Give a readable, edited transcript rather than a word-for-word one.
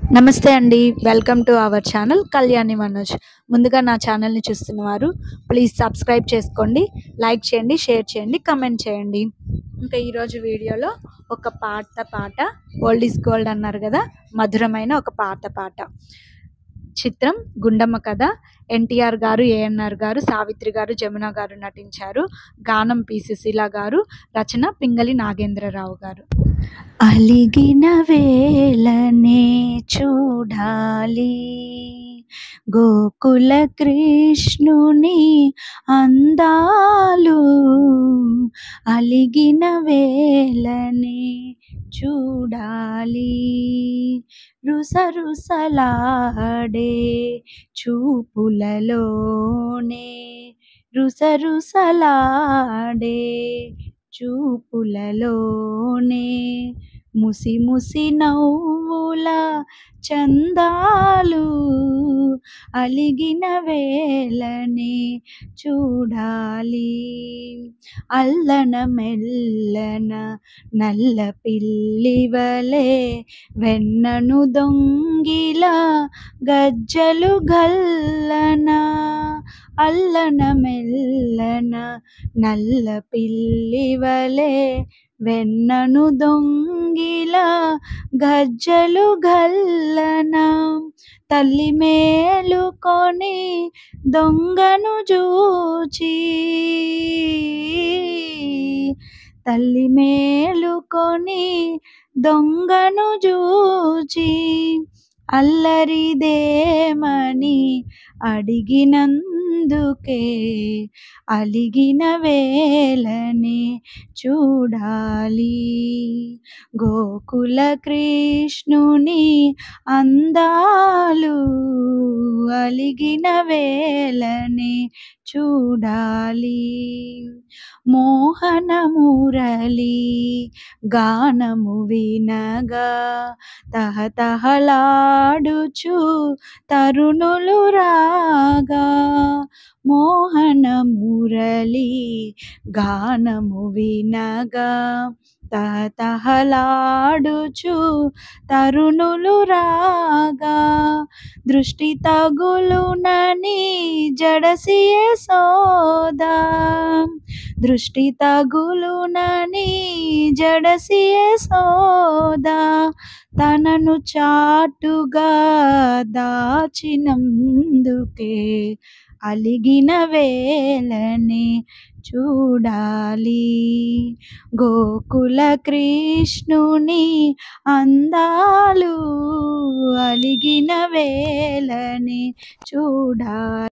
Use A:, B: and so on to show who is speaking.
A: నమస్తే అండి. Welcome to our channel Kalyani Manoj. ముందుగా నా ఛానల్‌ని చూస్తున్నవారు ప్లీజ్ సబ్స్క్రైబ్ చేసుకోండి, లైక్ చేయండి, షేర్ చేయండి, కామెంట్ చేయండి. ఇంకా ఈరోజు వీడియోలో ఒక పాట ఓల్డ్ ఈజ్ గోల్డ్ అన్నారు కదా, మధురమైన ఒక పాట. చిత్రం గుండమ్మ కథ. ఎన్టీఆర్ గారు, ఏఎన్ఆర్ గారు, సావిత్రి గారు, జమున గారు నటించారు. గానం పి సుశీల గారు, రచన పింగళి నాగేంద్రరావు గారు. అలిగిన వేళనే చూడాలి గోకుల కృష్ణుని అందాలు, అలిగిన వేళనే చూడాలి రుసరుసలాడే చూపులలోనే, రుసరుసలాడే చూపులలోనే ముసి ముసి నవ్వుల చందాలు, అలిగిన వేళనే చూడాలి. అల్లన మెల్లన నల్ల పిల్లివలే వెన్నను దొంగిల గజ్జలు గల్లన, అల్లన మెల్లన నల్ల పిల్లివలే వెన్నను దొంగిల గజ్జలు గల్లన, తల్లి మేలుకొని దొంగను జూచి, తల్లి మేలుకొని దొంగను జూచి అల్లరిదేమని అడిగినందుకే, అలిగిన వేళనే చూడాలి గోకుల కృష్ణుని అందాలు, అలిగిన వేళనే చూడాలి. మోహన మురళి గానము వినగా తహతహలాడుచు తరుణులు రాగా, మోహన మురళి గానము వినగా తహతహలాడుచు తరుణులు రాగా, దృష్టి తగులునని జడసి యశోదా, దృష్టి తగులునని జడసి యశోదా, తనను చాటుగా దాచినందుకే, అలిగిన వేళనే చూడాలి గోకుల కృష్ణుని అందాలు, అలిగిన వేళనే చూడాలి.